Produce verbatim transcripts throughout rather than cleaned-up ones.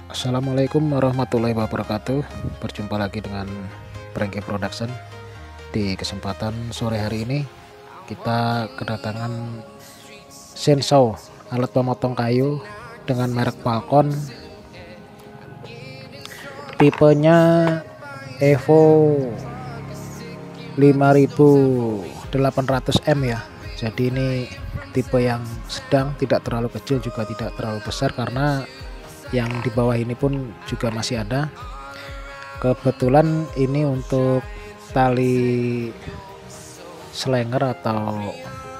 Assalamualaikum warahmatullahi wabarakatuh. Berjumpa lagi dengan Brengke Production. Di kesempatan sore hari ini kita kedatangan chainsaw, alat pemotong kayu dengan merek Falcon, tipenya Evo lima ribu delapan ratus M ya. Jadi ini tipe yang sedang, tidak terlalu kecil juga tidak terlalu besar, karena yang di bawah ini pun juga masih ada. Kebetulan ini untuk tali slinger atau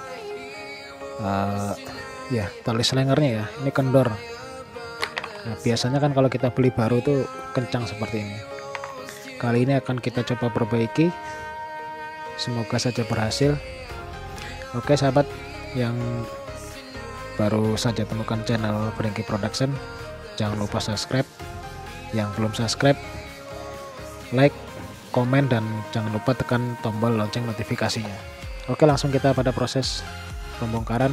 uh, ya tali slingernya ya, ini kendor. Nah, biasanya kan kalau kita beli baru tuh kencang seperti ini. Kali ini akan kita coba perbaiki, semoga saja berhasil. Oke sahabat yang baru saja temukan channel Brengke Production, jangan lupa subscribe. Yang belum subscribe, like, komen, dan jangan lupa tekan tombol lonceng notifikasinya. Oke, langsung kita pada proses pembongkaran.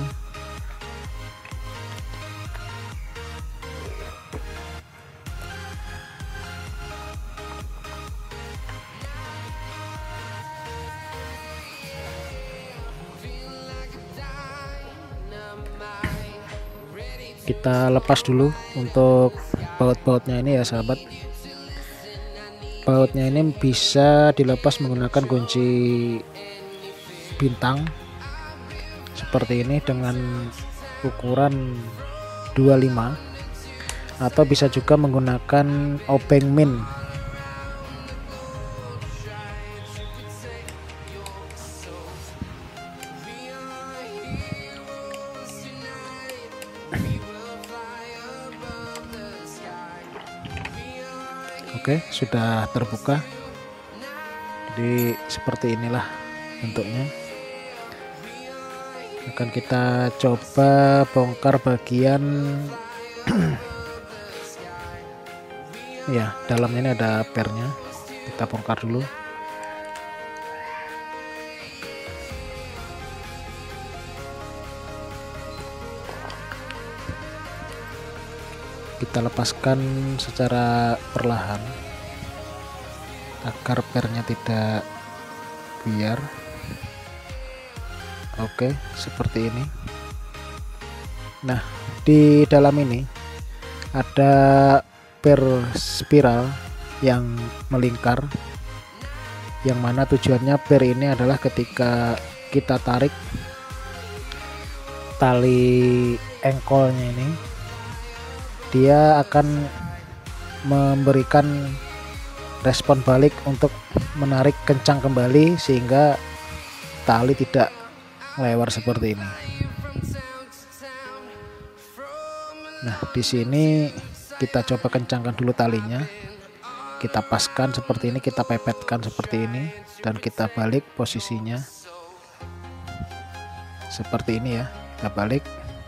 Kita lepas dulu untuk baut-bautnya ini ya sahabat. Bautnya ini bisa dilepas menggunakan kunci bintang seperti ini dengan ukuran dua puluh lima, atau bisa juga menggunakan obeng min. Oke, sudah terbuka. Jadi seperti inilah bentuknya. Akan kita coba bongkar bagian ya, dalamnya ini ada pernya. Kita bongkar dulu. Kita lepaskan secara perlahan agar pernya tidak buyar. Oke, seperti ini. Nah, di dalam ini ada per spiral yang melingkar, yang mana tujuannya per ini adalah ketika kita tarik tali engkolnya ini, dia akan memberikan respon balik untuk menarik kencang kembali sehingga tali tidak melewar seperti ini. Nah, di sini kita coba kencangkan dulu talinya. Kita paskan seperti ini, kita pepetkan seperti ini, dan kita balik posisinya seperti ini ya. Kita balik.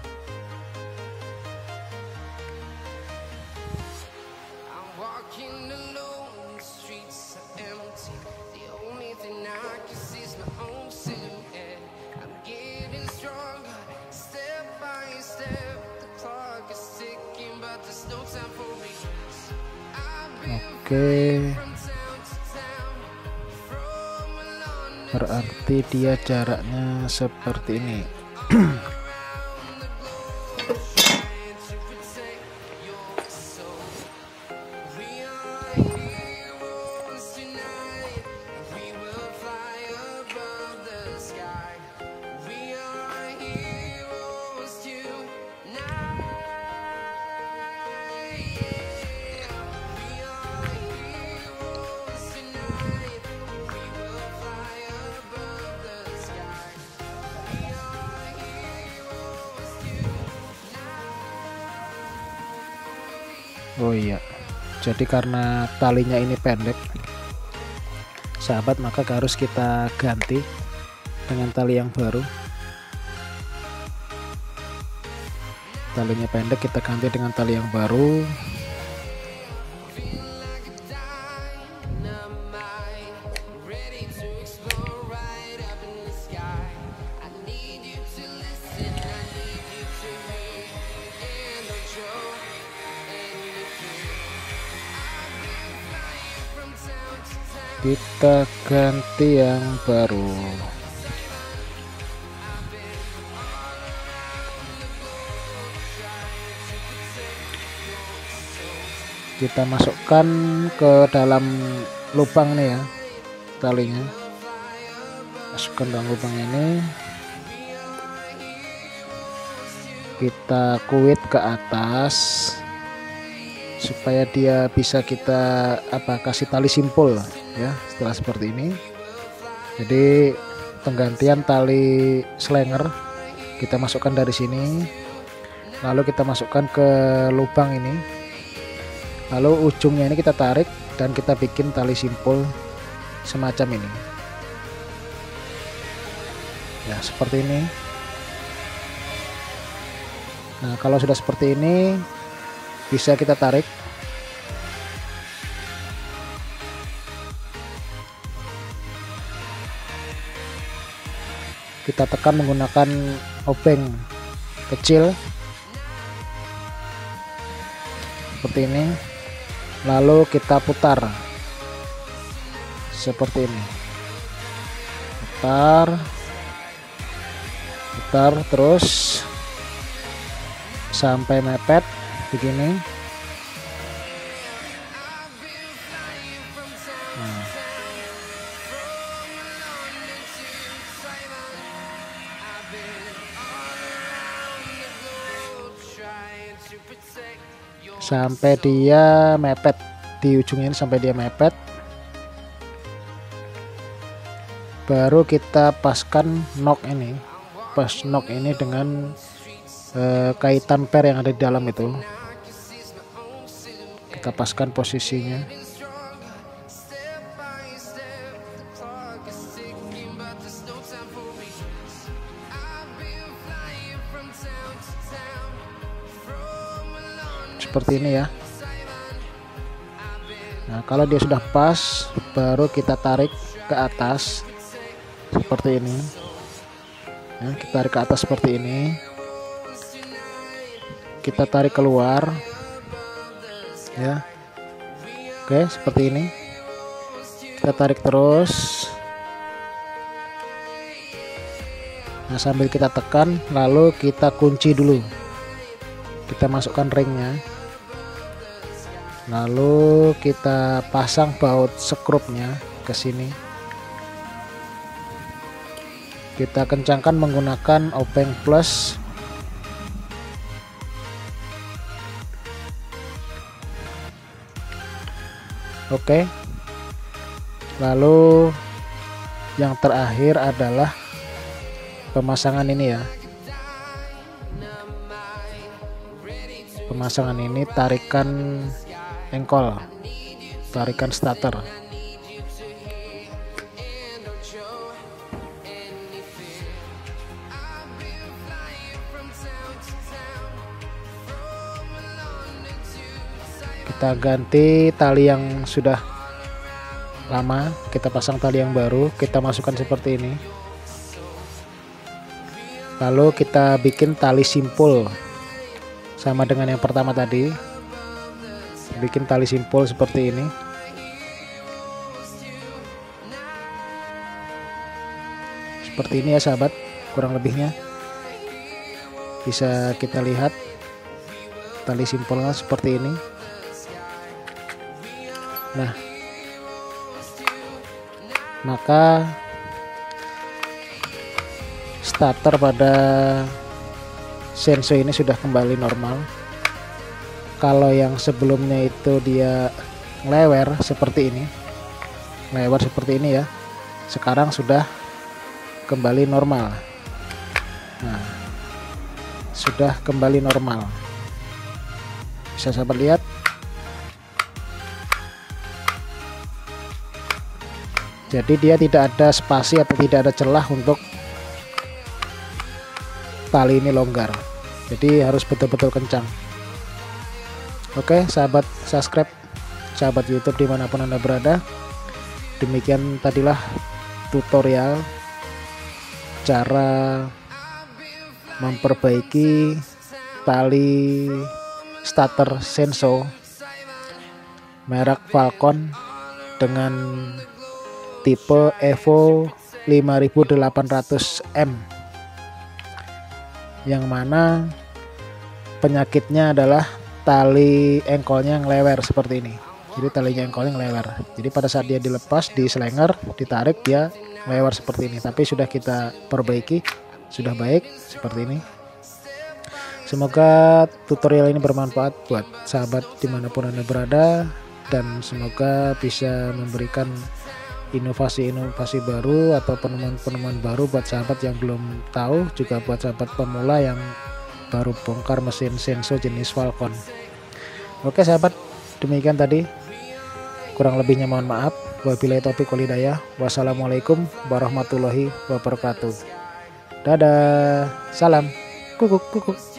Oke, berarti dia jaraknya seperti ini. Oh iya, jadi karena talinya ini pendek sahabat, maka harus kita ganti dengan tali yang baru. Talinya pendek, kita ganti dengan tali yang baru. kita ganti yang baru. Kita masukkan ke dalam lubang nih ya, talinya masukkan dalam lubang ini, kita kuit ke atas supaya dia bisa kita apa kasih tali simpul ya. Setelah seperti ini, jadi penggantian tali slinger kita masukkan dari sini, lalu kita masukkan ke lubang ini, lalu ujungnya ini kita tarik dan kita bikin tali simpul semacam ini ya, seperti ini. Nah, kalau sudah seperti ini bisa kita tarik. Kita tekan menggunakan obeng kecil seperti ini, lalu kita putar seperti ini, putar putar terus sampai mepet begini. Nah, sampai dia mepet di ujungnya ini, sampai dia mepet, baru kita paskan nok ini, pas nok ini dengan eh, kaitan per yang ada di dalam itu, kita paskan posisinya. Seperti ini ya. Nah, kalau dia sudah pas, baru kita tarik ke atas seperti ini ya, kita tarik ke atas seperti ini, kita tarik keluar ya. Oke, seperti ini kita tarik terus. Nah, sambil kita tekan, lalu kita kunci dulu, kita masukkan ringnya, lalu kita pasang baut skrupnya ke sini. Kita kencangkan menggunakan obeng plus. Oke. Lalu yang terakhir adalah pemasangan ini ya. Pemasangan ini tarikan engkol, tarikan starter. Kita ganti tali yang sudah lama, kita pasang tali yang baru, kita masukkan seperti ini, lalu kita bikin tali simpul sama dengan yang pertama tadi, bikin tali simpul seperti ini. Seperti ini ya sahabat, kurang lebihnya bisa kita lihat tali simpulnya seperti ini. Nah, maka starter pada Senso ini sudah kembali normal. Kalau yang sebelumnya itu dia lewer seperti ini, lewer seperti ini ya, sekarang sudah kembali normal. Nah, sudah kembali normal, bisa sahabat lihat. Jadi dia tidak ada spasi atau tidak ada celah untuk tali ini longgar. Jadi harus betul-betul kencang. Oke sahabat subscribe, sahabat YouTube dimanapun Anda berada, demikian tadilah tutorial cara memperbaiki tali starter Senso merek Falcon dengan tipe Evo lima ribu delapan ratus M, yang mana penyakitnya adalah tali engkolnya ngelewer seperti ini. Jadi talinya engkolnya ngelewer, jadi pada saat dia dilepas di slinger, ditarik, dia ngelewer seperti ini. Tapi sudah kita perbaiki, sudah baik seperti ini. Semoga tutorial ini bermanfaat buat sahabat dimanapun Anda berada, dan semoga bisa memberikan inovasi-inovasi baru atau penemuan-penemuan baru buat sahabat yang belum tahu, juga buat sahabat pemula yang baru bongkar mesin Senso jenis Falcon. Oke sahabat, demikian tadi, kurang lebihnya mohon maaf. Wabillahi taufiq wal hidayah. Wassalamualaikum warahmatullahi wabarakatuh. Dadah, salam, kukuk kukuk.